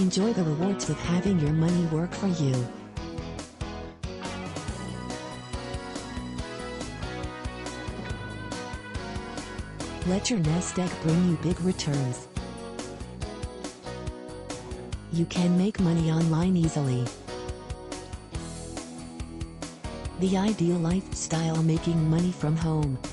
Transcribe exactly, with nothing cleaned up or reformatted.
Enjoy the rewards with having your money work for you. Let your nest egg bring you big returns. You can make money online easily. The ideal lifestyle: making money from home.